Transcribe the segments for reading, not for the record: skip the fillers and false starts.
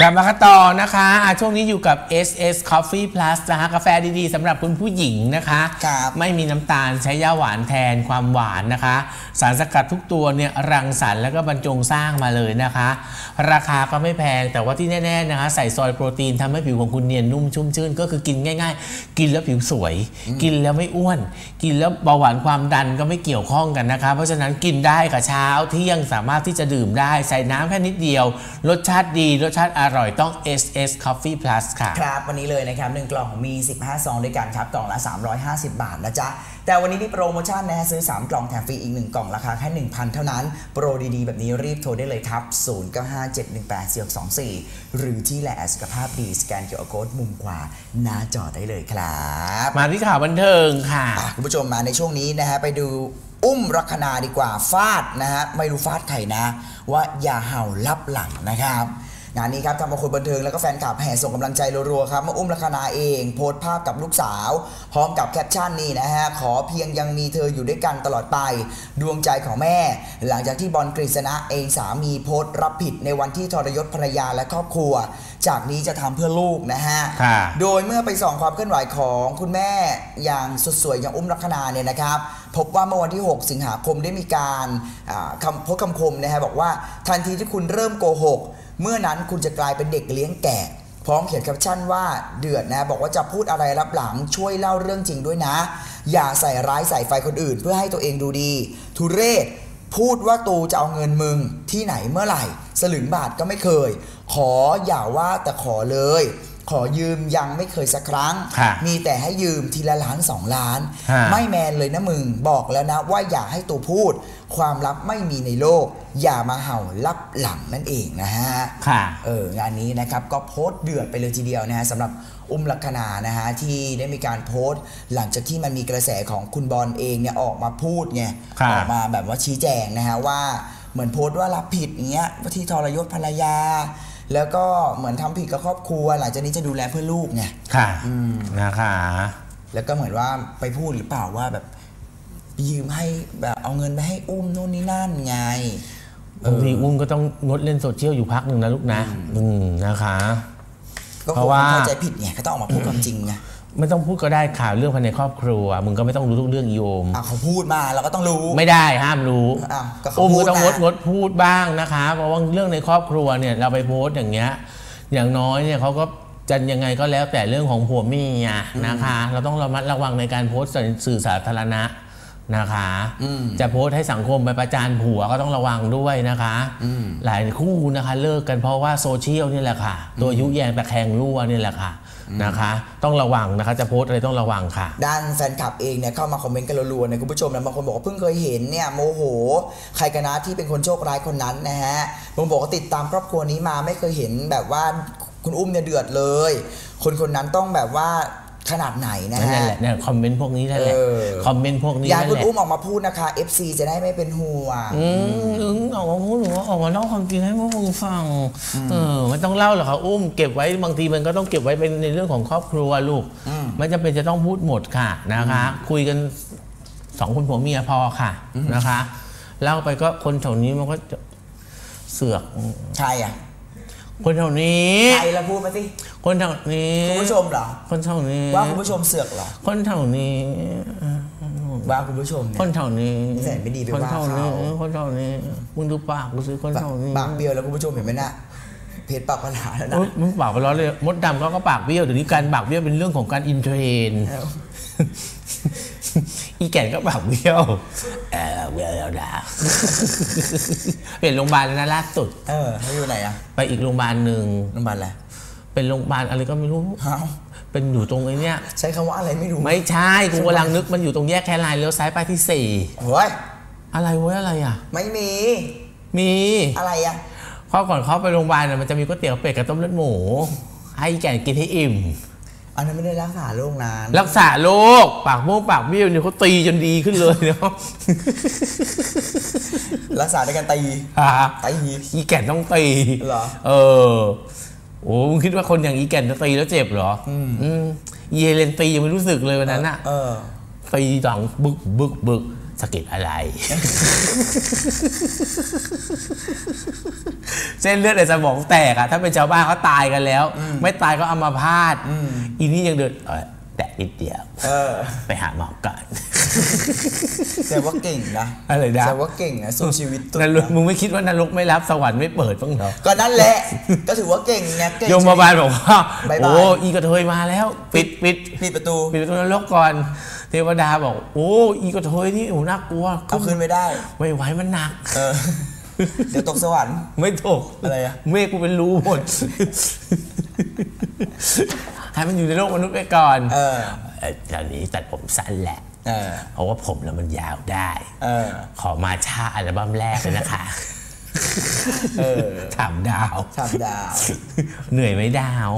กลับมากันต่อนะคะช่วงนี้อยู่กับ SS Coffee Plus นะคะกาแฟดีๆสำหรับคุณผู้หญิงนะคะไม่มีน้ำตาลใช้ย่าหวานแทนความหวานนะคะสารสกัดทุกตัวเนี่ยรังสรรค์แล้วก็บรรจงสร้างมาเลยนะคะราคาก็ไม่แพงแต่ว่าที่แน่ๆนะคะใส่ซอยโปรตีนทำให้ผิวของคุณเนียนนุ่มชุ่มชื่นก็คือกินง่ายๆกินแล้วผิวสวยกินแล้วไม่อ้วนกินแล้วเบาหวานความดันก็ไม่เกี่ยวข้องกันนะคะเพราะฉะนั้นกินได้กับเช้าเที่ยงสามารถที่จะดื่มได้ใส่น้ำแค่นิดเดียวรสชาติดีรสชาติอร่อยต้อง SS Coffee Plus ค่ะครับวันนี้เลยนะครับ1กล่องมี15ซองด้วยกันครับกล่องละ350 บาทนะจ๊ะแต่วันนี้มีโปรโมชั่นนะฮะซื้อ3กล่องแถมฟรีอีก1กล่องราคาแค่ 1,000 เท่านั้นโปรดีๆแบบนี้รีบโทรได้เลยครับ0957184624หรือที่แหละสุขภาพดีสแกน QR Code มุมขวาหน้าจอได้เลยครับมาที่ข่าวบันเทิงค่ะคุณผู้ชมมาในช่วงนี้นะฮะไปดูอุ้มลัคนาดีกว่าฟาดนะฮะไม่รู้ฟาดใครนะว่าอย่าเห่าลับหลังนะครับงานนี้ครับทำเอาคนบันเทิงแล้วก็แฟนคลับแห่ส่งกำลังใจรัวๆครับเมื่ออุ้มลัคนาเองโพสต์ภาพกับลูกสาวพร้อมกับแคปชั่นนี้นะฮะขอเพียงยังมีเธออยู่ด้วยกันตลอดไปดวงใจของแม่หลังจากที่บอลกฤษณะเองสามีโพสต์รับผิดในวันที่ทรยศภรรยาและครอบครัวจากนี้จะทำเพื่อลูกนะฮะโดยเมื่อไปส่องความเคลื่อนไหวของคุณแม่อย่างสุดสวยอย่างอุ้มลัคนาเนี่ยนะครับพบว่าเมื่อวันที่6 สิงหาคมได้มีการโพสต์คำคมนะฮะบอกว่าทันทีที่คุณเริ่มโกหกเมื่อนั้นคุณจะกลายเป็นเด็กเลี้ยงแกะพร้อมเขียนแคปชั่นว่าเดือดนะบอกว่าจะพูดอะไรรับหลังช่วยเล่าเรื่องจริงด้วยนะอย่าใส่ร้ายใส่ไฟคนอื่นเพื่อให้ตัวเองดูดีทุเรศพูดว่าตูจะเอาเงินมึงที่ไหนเมื่อไหร่สลึงบาทก็ไม่เคยขออย่าว่าแต่ขอเลยขอยืมยังไม่เคยสักครั้งมีแต่ให้ยืมทีละล้าน2 ล้านไม่แมนเลยนะมึงบอกแล้วนะว่าอย่าให้ตัวพูดความลับไม่มีในโลกอย่ามาเห่าลับหลังนั่นเองนะฮะงานนี้นะครับก็โพสต์เดือดไปเลยทีเดียวนะฮะสำหรับอุ้มลัคนานะฮะที่ได้มีการโพสต์หลังจากที่มันมีกระแสของคุณบอลเองเนี่ยออกมาพูดไงออกมาแบบว่าชี้แจงนะฮะว่าเหมือนโพสต์ว่ารับผิดอย่างเงี้ยว่าที่ทรยศภรรยาแล้วก็เหมือนทำผิดกับครอบครัวหลังจากนี้จะดูแลเพื่อลูกไงค่ะนะคะแล้วก็เหมือนว่าไปพูดหรือเปล่าว่าแบบยืมให้แบบเอาเงินไปให้อุ้มโน่นนี่นั่นไงบางทีอุ้มก็ต้องงดเล่นโซเชียลอยู่พักหนึ่งนะลูกนะนะคะเพราะว่าเข้าใจผิดไงก็ต้องออกมาพูดความจริงไงไม่ต้องพูดก็ได้ข่าวเรื่องภายในครอบครัวมึงก็ไม่ต้องรู้ทุกเรื่องโยมเขาพูดมาเราก็ต้องรู้ไม่ได้ห้ามรู้อุ้มก็ต้องงดพูดบ้างนะคะเพราะว่าเรื่องในครอบครัวเนี่ยเราไปโพสต์อย่างเงี้ยอย่างน้อยเนี่ยเขาก็จะยังไงก็แล้วแต่เรื่องของผัวเมียนะคะเราต้องระมัดระวังในการโพสต์สื่อสาธารณะนะคะจะโพสต์ให้สังคมไปประจานผัวก็ต้องระวังด้วยนะคะหลายคู่นะคะเลิกกันเพราะว่าโซเชียลนี่แหละค่ะตัวยุแยงตะแคงรั่วนี่แหละค่ะนะคะต้องระวังนะคะจะโพสอะไรต้องระวังค่ะด้านแฟนคลับเองเนี่ยเข้ามาคอมเมนต์กันรัวๆนะคุณผู้ชมนะบางคนบอกว่าเพิ่งเคยเห็นเนี่ยโมโหใครกันนะที่เป็นคนโชคร้ายคนนั้นนะฮะผมบอกว่าติดตามครอบครัวนี้มาไม่เคยเห็นแบบว่าคุณอุ้มเนี่ยเดือดเลยคนนั้นต้องแบบว่าขนาดไหนนะฮะนั่นแหละเนี่ยคอมเมนต์พวกนี้นั่นแหละคอมเมนต์พวกนี้อยากคุณอุ้มออกมาพูดนะคะ FC จะได้ไม่เป็นห่วงออกมาพูดหรือว่าออกมาเล่าความจริงให้พวกมึงฟังไม่ต้องเล่าหรอกค่ะอุ้มเก็บไว้บางทีมันก็ต้องเก็บไว้เป็นในเรื่องของครอบครัวลูกไม่จำเป็นจะต้องพูดหมดค่ะนะคะคุยกัน2 คนผัวเมียพอค่ะนะคะเล่าไปก็คนแถวนี้มันก็จะเสือกใช่คนแถวนี้ใครละพูดมาสิคนแถวนี้คุณผู้ชมเหรอคนแถวนี้ว่าคุณผู้ชมเสือกเหรอคนแถวนี้ว่าคุณผู้ชมคนแถวนี้แสนไม่ดีไปว่าเขาคนแถวนี้มึงดูปากกูสิคนแถวนี้ปากเบี้ยวแล้วคุณผู้ชมเห็นไหมนะเพจปากปัญหาแล้วนะมึงปากไปร้อนเลยมดดำเขาก็ปากเบี้ยวเดี๋ยวนี้การปากเบี้ยวเป็นเรื่องของการอินเทรนอีแก่นก็ปากเบี้ยวเบี้ยวแล้วนะเปลี่ยนโรงพยาบาลแล้วนะล่าสุดเขาอยู่ไหนไปอีกโรงพยาบาลหนึ่งโรงพยาบาลอะไรเป็นโรงพยาบาลอะไรก็ไม่รู้เป็นอยู่ตรงไอ้นี่ใช้คำว่าอะไรไม่รู้ไม่ใช่กูกำลังนึกมันอยู่ตรงแยกแคไลน์เลี้ยวซ้ายไปที่4 เฮ้ยอะไรเว้ยอะไรไม่มีอะไรข้อก่อนเขาไปโรงพยาบาลมันจะมีก๋วยเตี๋ยวเป็ดกับต้มเลือดหมูให้แก่กินให้อิ่มอันนั้นไม่ได้รักษาโรคนานรักษาโรคปากม่วงปากเบี้ยวเนี่ยเขาตีจนดีขึ้นเลยเนาะรักษาด้วยการตีอีแก่นต้องตีเหรอโอ้มึงคิดว่าคนอย่างอีแก่นจะตีแล้วเจ็บเหรอเยเลนตียังไม่รู้สึกเลยวันนั้นน่ะตีต่างบึกสะเก็ดอะไร เส้นเลือดในสมองแตกอะถ้าเป็นชาวบ้านเขาตายกันแล้วไม่ตายก็อัมพาตอีนี่ยังเดินแตะนิดเดียวไปหาหมอก่อนแต่ว่าเก่งนะอะไรนะแต่ว่าเก่งนะสู้ชีวิตตัวนรกมึงไม่คิดว่านรกไม่รับสวรรค์ไม่เปิดบ้างเหรอก็นั่นแหละก็ถือว่าเก่งไงโยมบาลบอกว่าโอ้อีกระเทยมาแล้วปิดประตูนรกก่อนเทวดาบอกโอ้อีกระเทยนี่โอ้น่ากลัวเอาขึ้นไม่ได้ไม่ไหวมันหนักเดี๋ยวตกสวรรค์ไม่ตกอะไรอะเมฆกูเป็นรูหมดให้มันอยู่ในโลกมนุษย์ไปก่อนตอนนี้ตัดผมสั้นแหละเพราะว่าผมแล้วมันยาวได้ขอมาชาอัลบั้มแรกเลยนะคะถามดาวเหนื่อยไหมดาว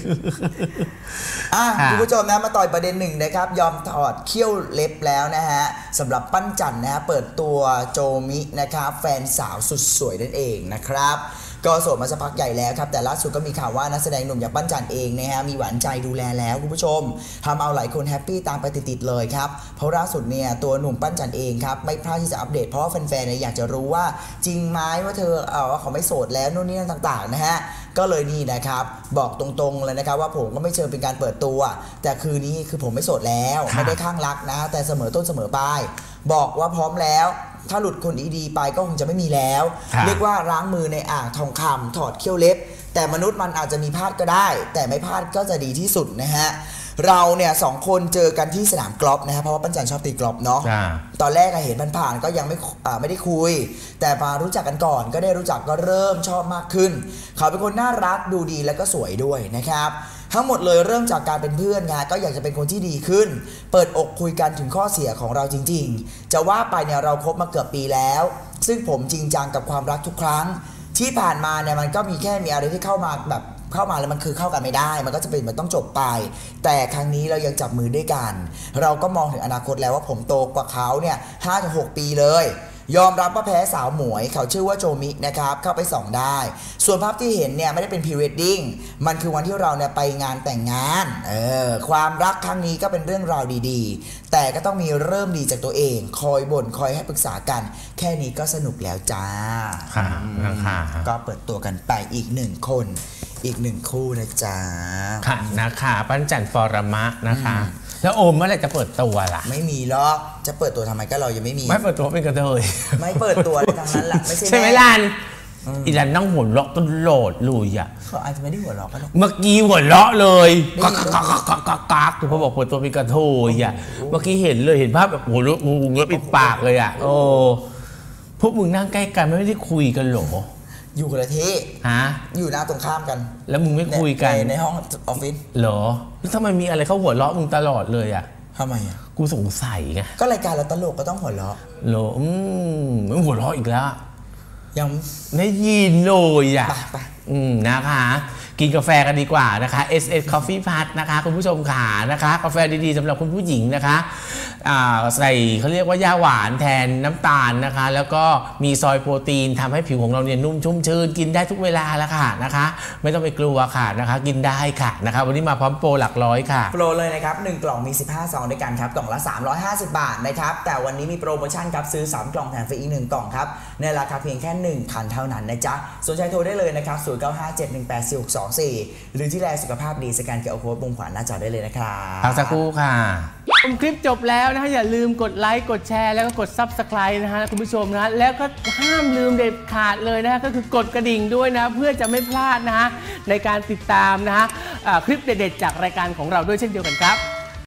คุณผู้ชมนะมาต่อยประเด็นหนึ่งนะครับยอมถอดเขี้ยวเล็บแล้วนะฮะสำหรับปั้นจันนะฮะเปิดตัวโจมินะครับแฟนสาวสุดสวยนั่นเองนะครับก็โสดมาสักพักใหญ่แล้วครับแต่ล่าสุดก็มีข่าวว่านักแสดงหนุ่มอย่างปั้นจันเองนะฮะมีหวานใจดูแลแล้วคุณผู้ชมทำเอาหลายคนแฮปปี้ตามไปติดๆเลยครับเพราะล่าสุดเนี่ยตัวหนุ่มปั้นจันเองครับไม่พลาดที่จะอัปเดตเพราะว่าแฟนๆเนี่ยอยากจะรู้ว่าจริงไหมว่าเธอว่าเขาไม่โสดแล้วนู่นนี่นั่นต่างๆนะฮะก็เลยนี่นะครับบอกตรงๆเลยนะครับว่าผมก็ไม่เชิญเป็นการเปิดตัวแต่คืนนี้คือผมไม่โสดแล้วไม่ได้ข้างรักนะแต่เสมอต้นเสมอปลายบอกว่าพร้อมแล้วถ้าหลุดคนดีๆไปก็คงจะไม่มีแล้วเรียกว่าล้างมือในอ่างทองคำถอดเขี้ยวเล็บแต่มนุษย์มันอาจจะมีพลาดก็ได้แต่ไม่พลาดก็จะดีที่สุดนะฮะเราเนี่ยสองคนเจอกันที่สนามกอล์ฟนะฮะเพราะว่าปั้นจันชอบตีกอล์ฟเนาะตอนแรกเห็นผ่านๆก็ยังไม่ได้คุยแต่มารู้จักกันก่อนก็ได้รู้จักก็เริ่มชอบมากขึ้นเขาเป็นคนน่ารักดูดีแล้วก็สวยด้วยนะครับทั้งหมดเลยเริ่มจากการเป็นเพื่อนไงก็อยากจะเป็นคนที่ดีขึ้นเปิดอกคุยกันถึงข้อเสียของเราจริงๆจะว่าไปเนี่ยเราคบมาเกือบปีแล้วซึ่งผมจริงจังกับความรักทุกครั้งที่ผ่านมาเนี่ยมันก็มีแค่มีอะไรที่เข้ามาแล้วมันคือเข้ากันไม่ได้มันก็จะเป็นมันต้องจบไปแต่ครั้งนี้เรายังจับมือด้วยกันเราก็มองถึงอนาคตแล้วว่าผมโตกว่าเขาเนี่ย 5-6 ปีเลยยอมรับว่าแพ้สาวหมวยเขาชื่อว่าโจมินะครับเข้าไปส่องได้ส่วนภาพที่เห็นเนี่ยไม่ได้เป็นพรีเวดดิ้งมันคือวันที่เราเนี่ยไปงานแต่งงานความรักครั้งนี้ก็เป็นเรื่องราวดีๆแต่ก็ต้องมีเริ่มดีจากตัวเองคอยบ่นคอยให้ปรึกษากันแค่นี้ก็สนุกแล้วจ้าก็เปิดตัวกันไปอีก1 คนอีก1 คู่นะจ๊ะค่ะนะคะปั้นจันฟอรมะนะคะแล้วโอมเมื่อไหร่จะเปิดตัวล่ะไม่มีหรอกจะเปิดตัวทำไมก็เรายังไม่มีไม่เปิดตัวเป็นกระเทยไม่เปิดตัวทั้งนั้นแหละไม่ใช่ใช่ไหมลันอีลันนั่งหัวเราะต้นโหลดลุยอ่ะเขาอาจจะไม่ได้หัวเราะก็ได้เมื่อกี้หัวเราะเลยกักพอบอกเปิดตัวเป็นกระเทยอ่ะเมื่อกี้เห็นเลยเห็นภาพแบบโอ้โหงูเงื้อปิดปากเลยอ่ะโอ้พวกมึงนั่งใกล้กันไม่ได้คุยกันหรออยู่คนละที่อยู่หน้าตรงข้ามกันแล้วมึงไม่คุยกันในห้องออฟฟิศเหรอแล้วทำไมมีอะไรเขาหัวเราะมึงตลอดเลยอ่ะทำไมอ่ะกูสงสัยไงก็รายการเราตลกก็ต้องหัวเราะเหรอมึงหัวเราะอีกแล้วยังได้ยินเลยอ่ะนะคะกินกาแฟกันดีกว่านะคะ SS Coffee Plus นะคะคุณผู้ชมขานะคะกาแฟดีๆสำหรับคุณผู้หญิงนะคะใส่เขาเรียกว่าย่าหวานแทนน้ำตาลนะคะแล้วก็มีซอยโปรตีนทำให้ผิวของเราเนี่ยนุ่มชุ่มชื้นกินได้ทุกเวลาแล้วค่ะนะคะไม่ต้องไปกลัวค่ะนะคะกินได้ค่ะนะคะวันนี้มาพร้อมโปรหลักร้อยค่ะโปรเลยนะครับ1 กล่องมี15 ซองด้วยกันครับกล่องละ350 บาทนะครับแต่วันนี้มีโปรโมชั่นครับซื้อ3 กล่องแถมฟรีอีก1 กล่องครับในราคาเพียงแค่1 คันเท่านั้นนะจ๊ะสนใจโทรได้เลยนะครับ0957184624หรือที่แลสุขภาพดีสแกนQRโค้ดบนขวาหน้าจอได้เลยนะครับพักสักครู่ค่ะคลิปจบแล้วนะคะอย่าลืมกดไลค์กดแชร์แล้วก็กด Subscribe นะฮะคุณผู้ชมนะแล้วก็ห้ามลืมเด็ดขาดเลยนะก็คือกดกระดิ่งด้วยนะเพื่อจะไม่พลาดนะฮะในการติดตามนะฮะคลิปเด็ดๆจากรายการของเราด้วยเช่นเดียวกันครับ